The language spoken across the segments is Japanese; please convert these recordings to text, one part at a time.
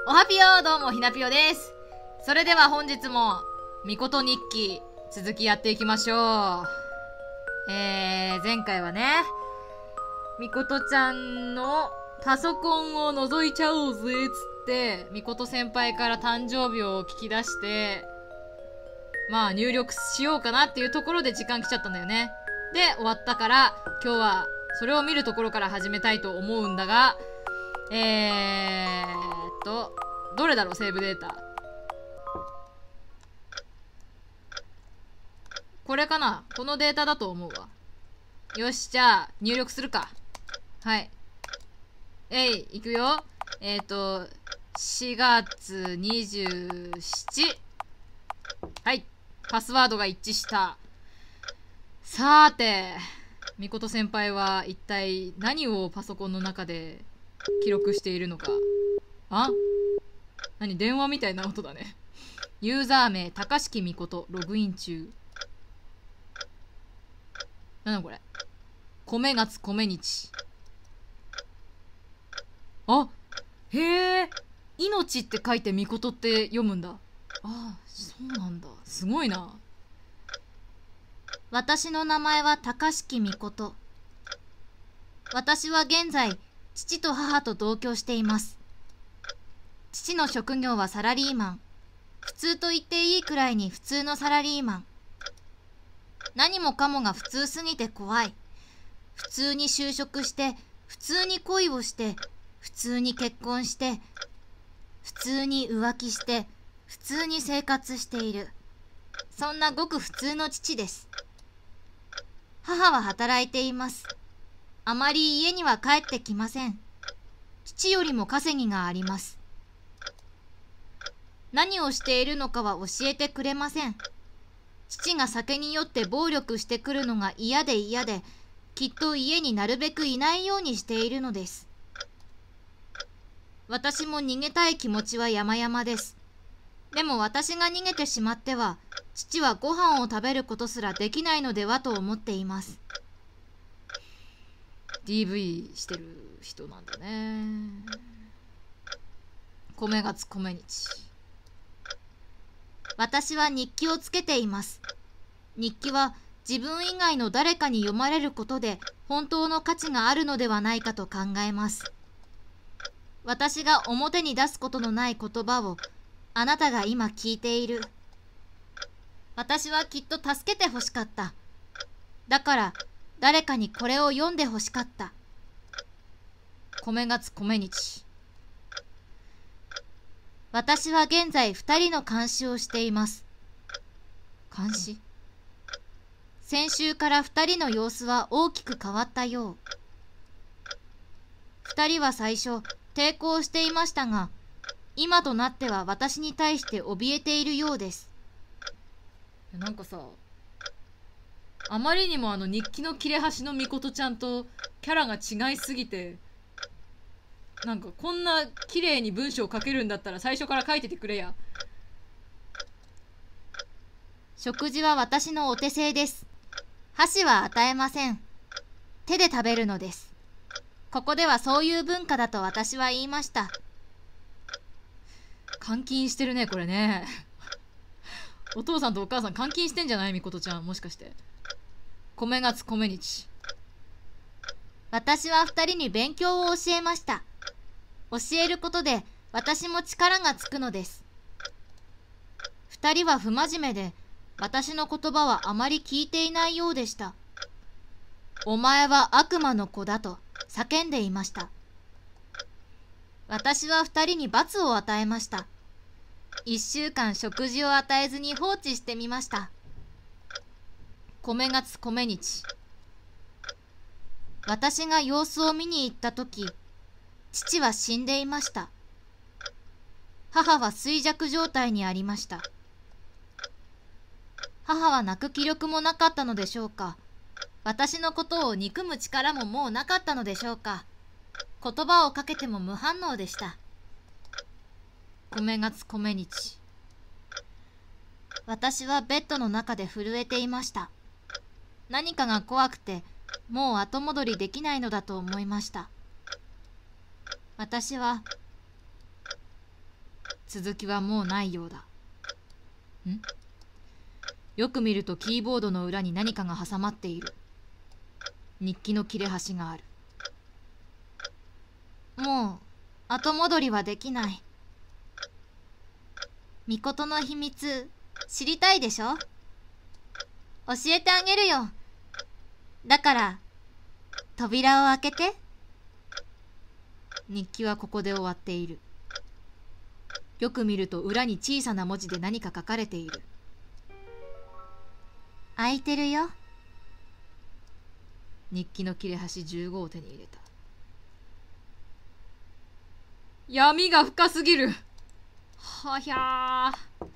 おはぴよ、どうもひなぴよです。それでは本日もみこと日記続きやっていきましょう。前回はね、みことちゃんのパソコンを覗いちゃおうぜっつってみこと先輩から誕生日を聞き出して、まあ入力しようかなっていうところで時間来ちゃったんだよね。で終わったから今日はそれを見るところから始めたいと思うんだが、どれだろう、セーブデータ。これかな、このデータだと思うわ。よし、じゃあ入力するか。はい、いくよ。4月27。はい、パスワードが一致した。さーて、みこと先輩は一体何をパソコンの中で記録しているのか。あ、何、電話みたいな音だね。ユーザー名高敷みことログイン中。なんだこれ。米月米日。あ、へえ、命って書いてみことって読むんだ。あ、そうなんだ、すごいな。 私の名前は高敷みこと。私は現在父と母と同居しています。父の職業はサラリーマン。普通と言っていいくらいに普通のサラリーマン。何もかもが普通すぎて怖い。普通に就職して、普通に恋をして、普通に結婚して、普通に浮気して、普通に生活している。そんなごく普通の父です。母は働いています。あまり家には帰ってきません。父よりも稼ぎがあります。何をしているのかは教えてくれません。父が酒に酔って暴力してくるのが嫌で嫌で、きっと家になるべくいないようにしているのです。私も逃げたい気持ちは山々です。でも私が逃げてしまっては、父はご飯を食べることすらできないのではと思っています。 DV してる人なんだね。米月米日。 私は日記をつけています。日記は自分以外の誰かに読まれることで本当の価値があるのではないかと考えます。私が表に出すことのない言葉をあなたが今聞いている。私はきっと助けてほしかった。だから誰かにこれを読んでほしかった。 米月米日。 私は現在2人の監視をしています。 監視？ 先週から2人の様子は大きく変わったよう。2人は最初抵抗していましたが、今となっては私に対して怯えているようです。 なんかさ、あまりにも日記の切れ端のみことちゃんとキャラが違いすぎて、なんかこんな綺麗に文章を書けるんだったら最初から書いててくれや。 食事は私のお手製です。箸は与えません。手で食べるのです。ここではそういう文化だと私は言いました。 監禁してるね、これね。お父さんとお母さん監禁してんじゃない、みことちゃん、もしかして。米月米日。 私は2人に勉強を教えました。教えることで私も力がつくのです。2人は不真面目で、私の言葉はあまり聞いていないようでした。お前は悪魔の子だと叫んでいました。私は2人に罰を与えました。1週間食事を与えずに放置してみました。 米月米日。 私が様子を見に行ったとき、父は死んでいました。母は衰弱状態にありました。母は泣く気力もなかったのでしょうか。私のことを憎む力ももうなかったのでしょうか。言葉をかけても無反応でした。 米月米日。 私はベッドの中で震えていました。何かが怖くて、もう後戻りできないのだと思いました。私は続きはもうないようだ。よく見るとキーボードの裏に何かが挟まっている。日記の切れ端がある。もう後戻りはできない。みことの秘密知りたいでしょ？教えてあげるよ。だから扉を開けて。日記はここで終わっている。よく見ると裏に小さな文字で何か書かれている。開いてるよ。日記の切れ端15を手に入れた。 闇が深すぎる。はひゃー。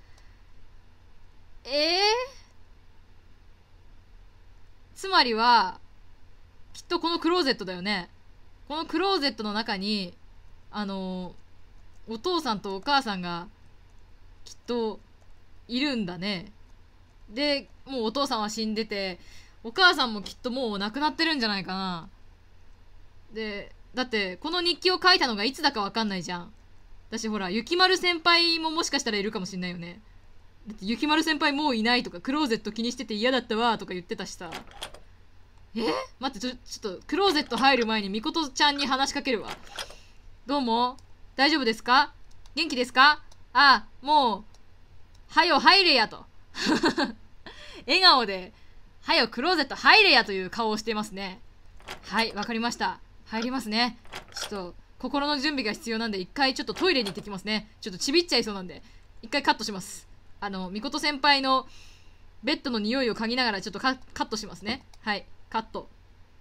つまりはきっとこのクローゼットだよね。このクローゼットの中にお父さんとお母さんがきっといるんだね。でもうお父さんは死んでて、お母さんもきっともう亡くなってるんじゃないかな。でだってこの日記を書いたのがいつだかわかんないじゃん。私ほら雪丸先輩ももしかしたらいるかもしんないよね。だって雪丸先輩もういないとか、クローゼット気にしてて嫌だったわとか言ってたしさ。待って、ちょっとクローゼット入る前にみことちゃんに話しかけるわ。どうも大丈夫ですか？元気ですか？もうはよ入れやと笑顔ではよクローゼット入れやという顔をしていますね。はい、わかりました。入りますね。ちょっと心の準備が必要なんで一回ちょっとトイレに行ってきますね。ちょっとちびっちゃいそうなんで一回カットします。みこと先輩のベッドの匂いを嗅ぎながらちょっとカットしますね。はい、カット。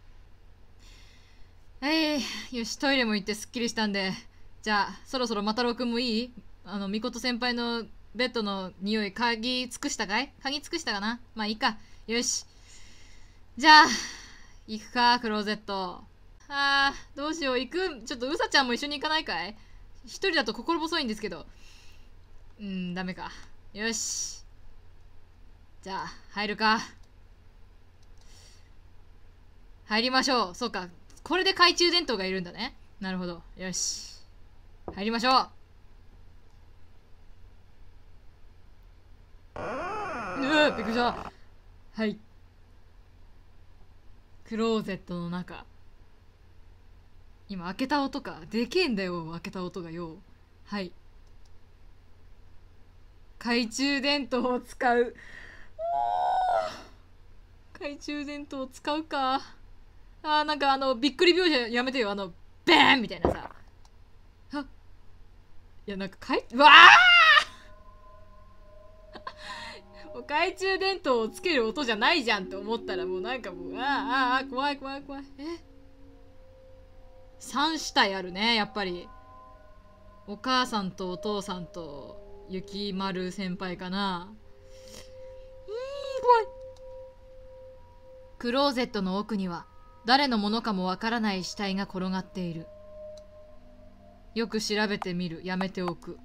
よし、トイレも行ってすっきりしたんで、じゃあそろそろまたろうくんもいい？みこと先輩のベッドの匂い嗅ぎ尽くしたかい？嗅ぎ尽くしたかな？まあいいか。よし、じゃあ行くか、クローゼット。どうしよう。ちょっとうさちゃんも一緒に行かないかい？一人だと心細いんですけど。ダメか。よし、じゃあ入るか。入りましょう。そうか、これで懐中電灯がいるんだね。なるほど。よし、入りましょう。びっくりした。はい、クローゼットの中。今開けた音か。でけえんだよ、開けた音がよ。はい、懐中電灯を使う。懐中電灯を使うか。なんかびっくり描写やめてよ。ベーンみたいなさ。いや、なんかうわ懐中電灯をつける音じゃないじゃんって思ったら、もうなんかもう怖い怖い怖い。3死体あるね、やっぱり。お母さんとお父さんと雪丸先輩かな。怖い。 クローゼットの奥には誰のものかもわからない死体が転がっている。よく調べてみる。やめておく。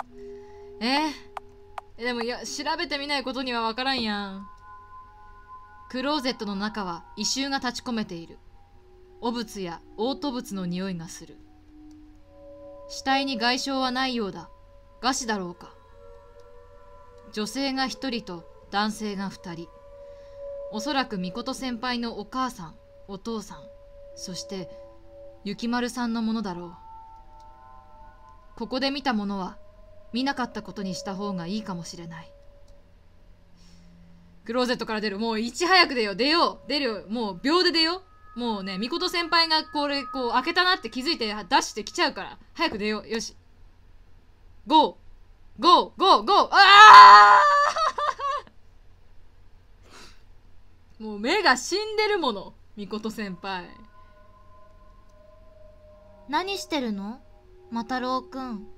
でも調べてみないことにはわからんやん。クローゼットの中は異臭が立ち込めている。汚物や嘔吐物の匂いがする。死体に外傷はないようだ。餓死だろうか。女性が1人と男性が2人。おそらくみこと先輩のお母さん、お父さん、そして雪丸さんのものだろう。ここで見たものは見なかったことにした方がいいかもしれない。 クローゼットから出る。もういち早く出よう。出るよ。もう秒で出よう。もうね、みこと先輩がこれこう開けたなって気づいて出してきちゃうから早く出よう。よし、ゴーゴーゴーゴー。もう目が死んでるもの、みこと先輩。 何してるの、またろうくん。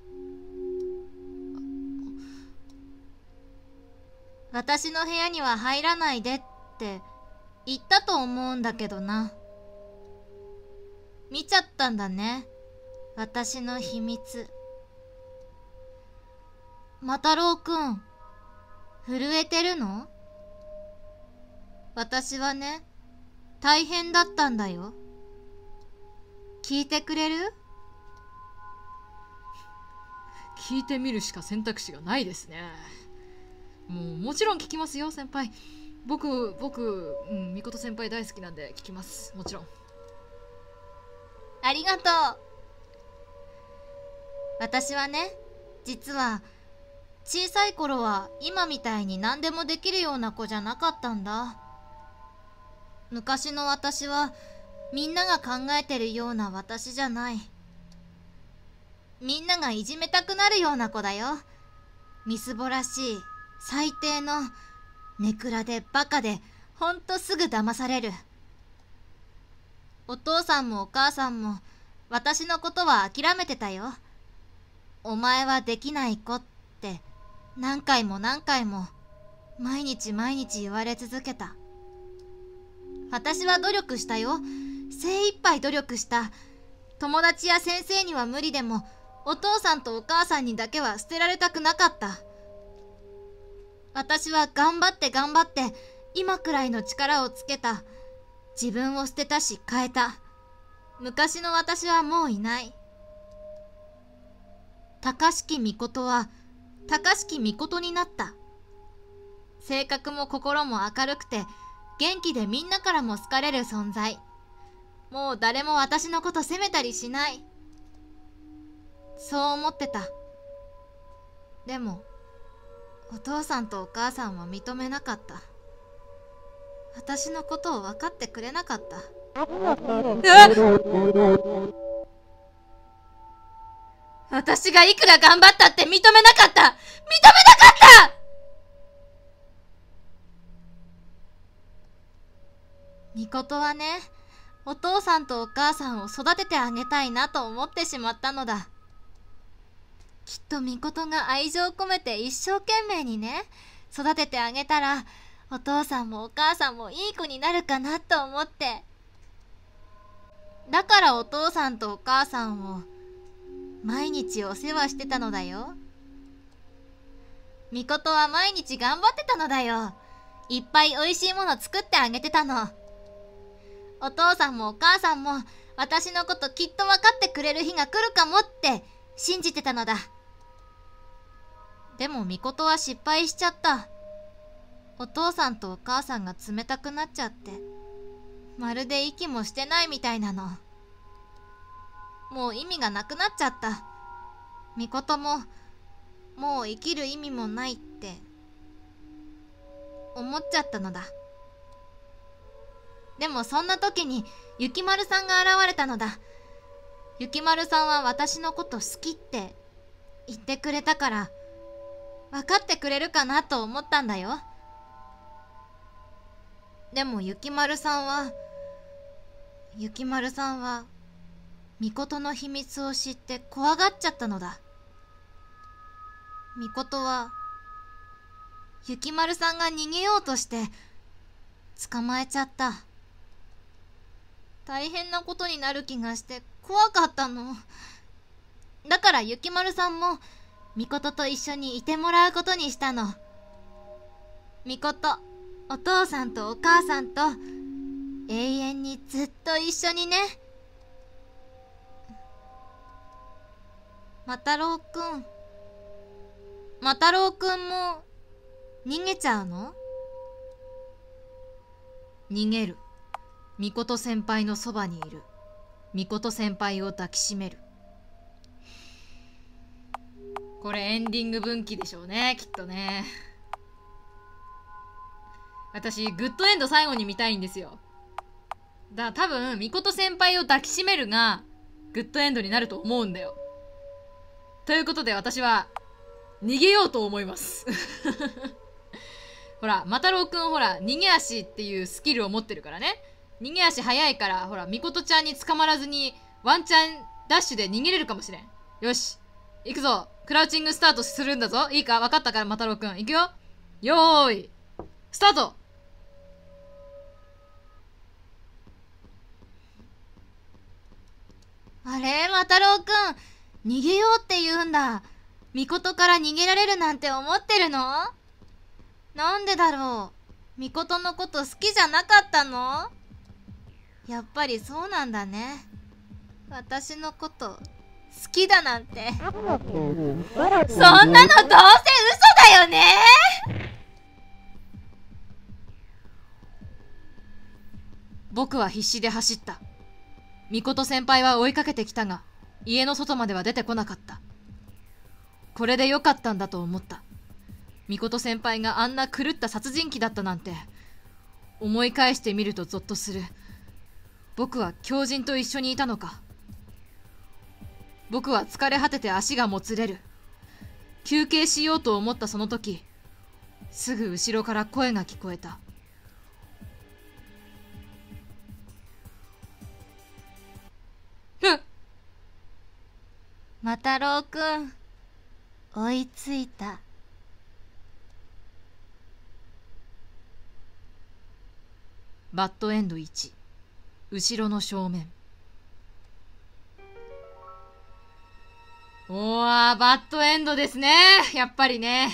私の部屋には入らないでって言ったと思うんだけどな。見ちゃったんだね、私の秘密。またろうくん、震えてるの？私はね、大変だったんだよ。聞いてくれる？ 聞いてみるしか選択肢がないですね。もちろん聞きますよ、先輩。僕、みこと先輩大好きなんで聞きます。もちろん。 ありがとう。私はね、実は小さい頃は今みたいに何でもできるような子じゃなかったんだ。昔の私はみんなが考えてるような私じゃない。みんながいじめたくなるような子だよ。みすぼらしい、最低の、ネクラでバカで、ほんとすぐ騙される。お父さんもお母さんも私のことは諦めてたよ。お前はできない子って何回も何回も毎日毎日言われ続けた。私は努力したよ。精一杯努力した。友達や先生には無理でもお父さんとお母さんにだけは捨てられたくなかった。私は頑張って頑張って今くらいの力をつけた。自分を捨てたし変えた。昔の私はもういない。高敷みことは高敷みことになった。性格も心も明るくて元気でみんなからも好かれる存在。もう誰も私のこと責めたりしない。そう思ってた。でもお父さんとお母さんは認めなかった。私のことを分かってくれなかった。私がいくら頑張ったって認めなかった。認めなかった。みことはね、お父さんとお母さんを育ててあげたいなと思ってしまったのだ。きっとみことが愛情を込めて一生懸命にね、育ててあげたら、お父さんもお母さんもいい子になるかなと思って。だからお父さんとお母さんを毎日お世話してたのだよ。みことは毎日頑張ってたのだよ。いっぱいおいしいもの作ってあげてたの。お父さんもお母さんも私のこときっと分かってくれる日が来るかもって信じてたのだ。でもみことは失敗しちゃった。お父さんとお母さんが冷たくなっちゃって、まるで息もしてないみたいなの。もう意味がなくなっちゃった。みことももう生きる意味もないって思っちゃったのだ。でもそんな時にゆきまるさんが現れたのだ。ゆきまるさんは私のこと好きって言ってくれたから分かってくれるかなと思ったんだよ。でもゆきまるさんはみことの秘密を知って怖がっちゃったのだ。みことはゆきまるさんが逃げようとして捕まえちゃった。大変なことになる気がして怖かったの。だからゆきまるさんもみことと一緒にいてもらうことにしたの。みこと、お父さんとお母さんと永遠にずっと一緒にね。またろうくんも逃げちゃうの？ 逃げる。みこと先輩のそばにいる。みこと先輩を抱きしめる。これエンディング分岐でしょうね、きっとね。私グッドエンド最後に見たいんですよ。だから多分みこと先輩を抱きしめるがグッドエンドになると思うんだよ。ということで私は逃げようと思いますほらまたろうくんほら逃げ足っていうスキルを持ってるからね。逃げ足早いからほらみことちゃんに捕まらずにワンチャンダッシュで逃げれるかもしれん。よし行くぞ。クラウチングスタートするんだぞ。いいか分かったからまたろうくん行くよ。よーいスタート。 あれ、またろうくん逃げようって言うんだ。みことから逃げられるなんて思ってるの？なんでだろう。みことのこと好きじゃなかったの？やっぱりそうなんだね。私のこと好きだなんて、そんなのどうせ嘘だよね。 僕は必死で走った。みこと先輩は追いかけてきたが、家の外までは出てこなかった。これでよかったんだと思った。みこと先輩があんな狂った殺人鬼だったなんて。思い返してみるとゾッとする。僕は狂人と一緒にいたのか。僕は疲れ果てて足がもつれる。休憩しようと思ったその時、すぐ後ろから声が聞こえた。 マタロウくん、追いついた。 バッドエンド1、後ろの正面。おー、バッドエンドですね。やっぱりね。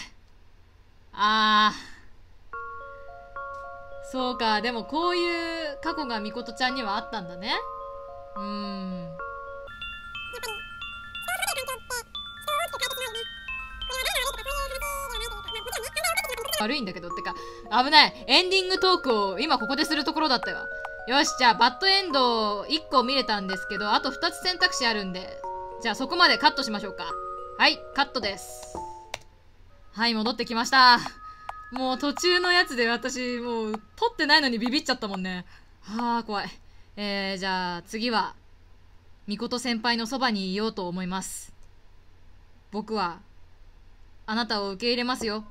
そうか。でもこういう過去がみことちゃんにはあったんだね。悪いんだけど、ってか危ない。エンディングトークを今ここでするところだったよ。よし、じゃあバッドエンド1個見れたんですけど、あと2つ選択肢あるんで、じゃあそこまでカットしましょうか。はい、カットです。はい、戻ってきました。もう途中のやつで私もう撮ってないのにビビっちゃったもんね。はあ、怖い。じゃあ次はみこと先輩のそばにいようと思います。僕はあなたを受け入れますよ。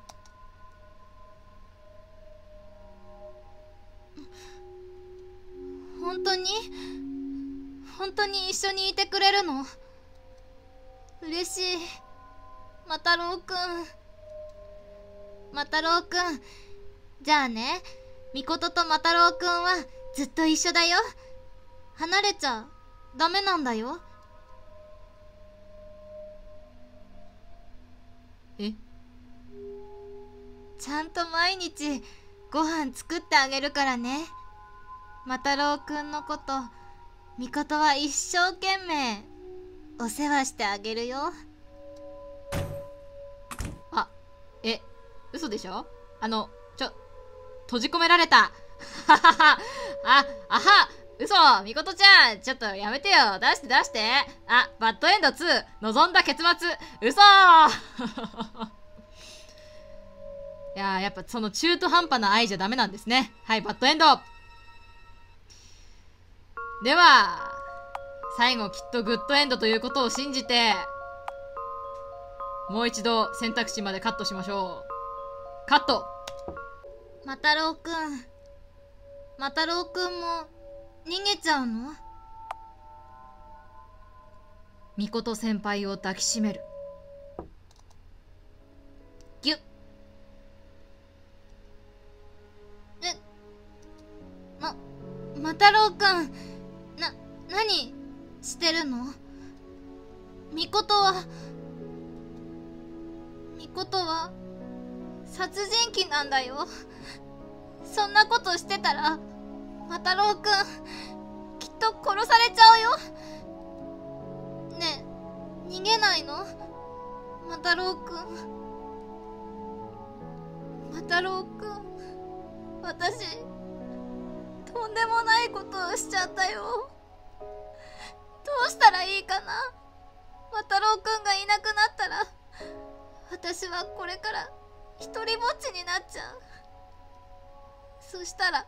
本当に一緒にいてくれるの？嬉しい。マタロウくん。じゃあね、ミコトとマタロウくんはずっと一緒だよ。離れちゃダメなんだよ。 え？ ちゃんと毎日ご飯作ってあげるからね。マタロウくんのこと、ミコトは一生懸命お世話してあげるよ。 嘘でしょ？閉じ込められた。ははは。嘘、みことちゃん、ちょっとやめてよ。出して。バッドエンド2、望んだ結末、嘘いやー、やっぱその中途半端な愛じゃダメなんですね。はい、バッドエンド。では、最後きっとグッドエンドということを信じて、もう一度選択肢までカットしましょう。カット。 マタロウくんも逃げちゃうの？ みこと先輩を抱きしめる。 ぎゅっ。マタロウくん、何してるの？ミコトは殺人鬼なんだよ。そんなことしてたらマタロウくんきっと殺されちゃうよ。ねえ、逃げないの？マタロウくん、私とんでもないことをしちゃったよ。どうしたらいいかな？マタロウくんがいなくなったら私はこれから一人ぼっちになっちゃう。そしたら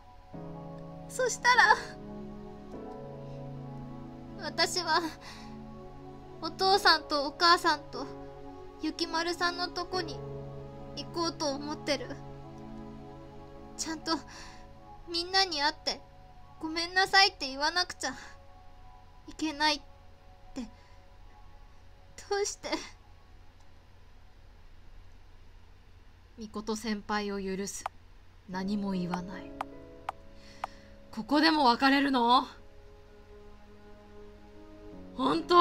私はお父さんとお母さんとゆきまるさんのとこに行こうと思ってる。ちゃんとみんなに会ってごめんなさいって言わなくちゃいけないって。どうして？ みこと先輩を許す。何も言わない。ここでも別れるの？本当？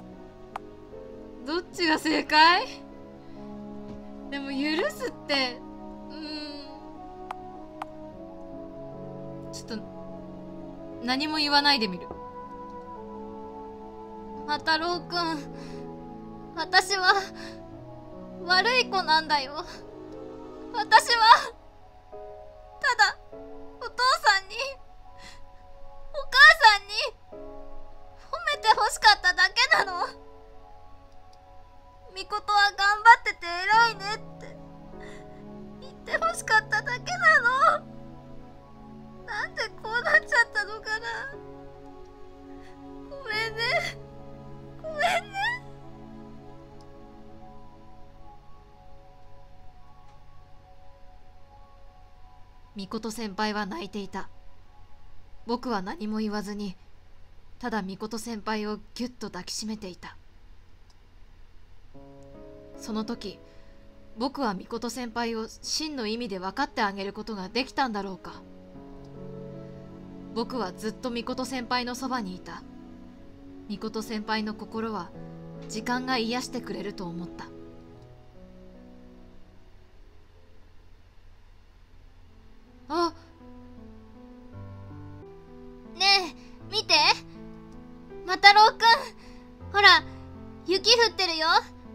どっちが正解？でも許すってちょっと何も言わないでみる。 マタロウくん、私は悪い子なんだよ。私はただお父さんにお母さんに褒めて欲しかっただけなの。ミコトは頑張ってて偉いねって言って欲しかっただけなの。なんでこうなっちゃったのかな。ごめんね、ごめんね。 ミコト先輩は泣いていた。僕は何も言わずに、ただミコト先輩をぎゅっと抱きしめていた。その時、僕はミコト先輩を真の意味で分かってあげることができたんだろうか。僕はずっとミコト先輩のそばにいた。ミコト先輩の心は時間が癒してくれると思った。あ、 ねえ、見て。マタロウくん、ほら、雪降ってるよ。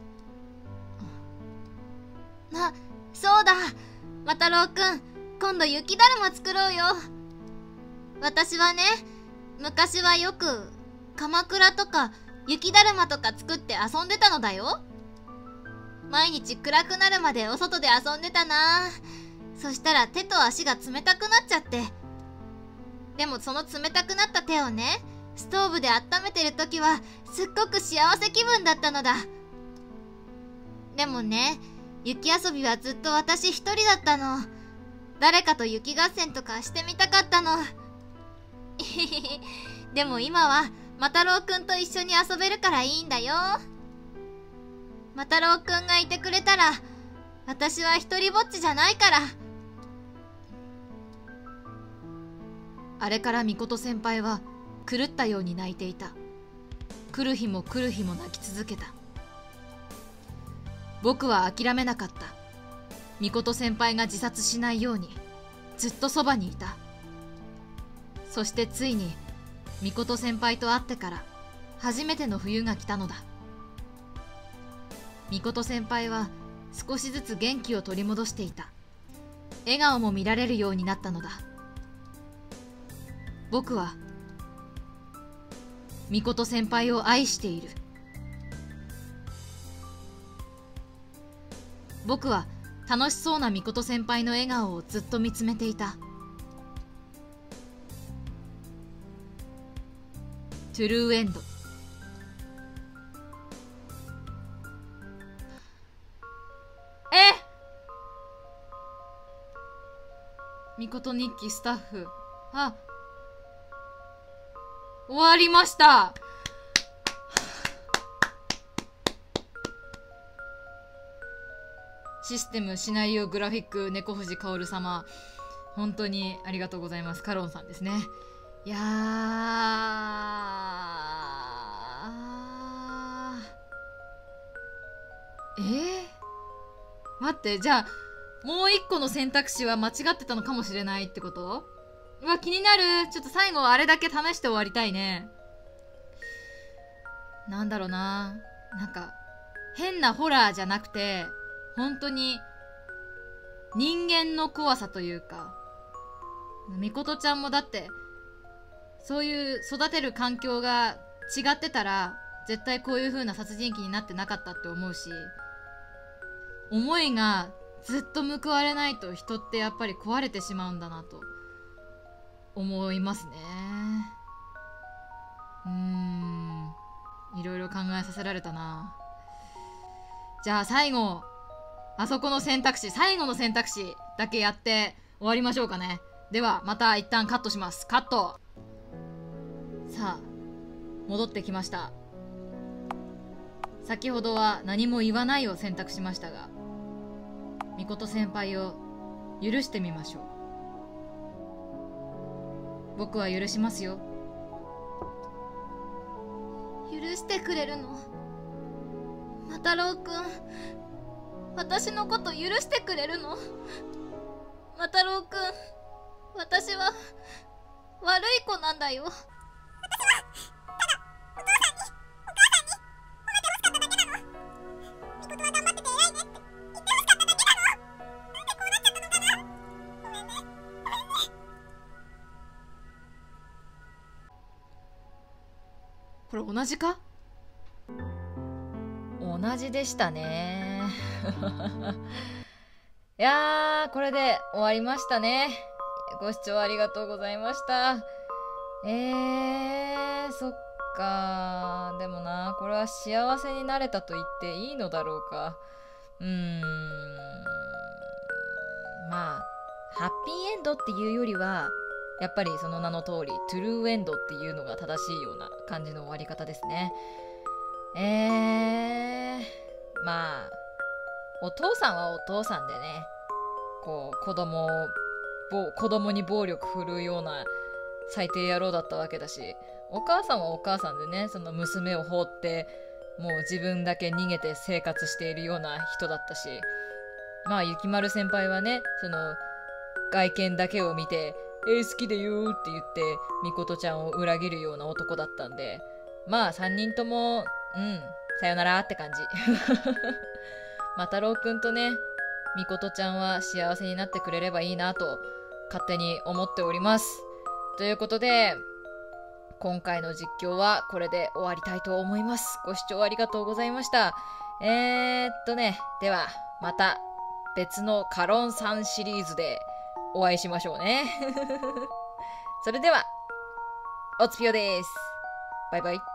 そうだ。マタロウくん、今度雪だるま作ろうよ。私はね、昔はよく鎌倉とか雪だるまとか作って遊んでたのだよ。毎日暗くなるまでお外で遊んでたな。そしたら手と足が冷たくなっちゃって。でもその冷たくなった手をね、ストーブで温めてる時はすっごく幸せ気分だったのだ。でもね、雪遊びはずっと私一人だったの。誰かと雪合戦とかしてみたかったの。でも今はマタロウくんと一緒に遊べるからいいんだよ。マタロウくんがいてくれたら私は一人ぼっちじゃないから。 あれからミコト先輩は狂ったように泣いていた。来る日も来る日も泣き続けた。僕は諦めなかった。ミコト先輩が自殺しないようにずっとそばにいた。そしてついにミコト先輩と会ってから初めての冬が来たのだ。ミコト先輩は少しずつ元気を取り戻していた。笑顔も見られるようになったのだ。僕はミコト先輩を愛している。僕は楽しそうなミコト先輩の笑顔をずっと見つめていた。トゥルーエンド。ミコト日記スタッフ。あ、終わりました。システム、シナリオ、グラフィック、猫藤薫様、本当にありがとうございます。カロンさんですね。いや待って、じゃあもう一個の選択肢は間違ってたのかもしれないってこと？うわ、気になる。ちょっと最後あれだけ試して終わりたいね。なんだろうな、なんか変なホラーじゃなくて本当に人間の怖さというか、みことちゃんもだってそういう育てる環境が違ってたら絶対こういう風な殺人鬼になってなかったって思うし、思いがずっと報われないと人ってやっぱり壊れてしまうんだなと思いますね。いろいろ考えさせられたな。じゃあ最後、あそこの選択肢、最後の選択肢だけやって終わりましょうかね。ではまた一旦カットします。カット。さあ戻ってきました。先ほどは何も言わないを選択しましたが、みこと先輩を許してみましょう。僕は許しますよ。 許してくれるの？マタロウくん、私のこと許してくれるの？マタロウくん、私は悪い子なんだよ。 これ同じか？同じでしたね。いやー、これで終わりましたね。ご視聴ありがとうございました。そっか。でもな、これは幸せになれたと言っていいのだろうか。まあ、ハッピーエンドっていうよりは、やっぱりその名の通り、トゥルーエンドっていうのが正しいような感じの終わり方ですね。まあ、お父さんはお父さんでね、こう子供に暴力振るうような最低野郎だったわけだし、お母さんはお母さんでね、その娘を放ってもう自分だけ逃げて生活しているような人だったし、まあ雪丸先輩はね、その外見だけを見て好きだよって言ってみことちゃんを裏切るような男だったんで、まあ3人ともさよならって感じ。またろうくんとね、みことちゃんは幸せになってくれればいいなと勝手に思っております。ということで、今回の実況はこれで終わりたいと思います。ご視聴ありがとうございました。ではまた別のカロンさんシリーズでお会いしましょうね。それでは、おつぴよです。バイバイ。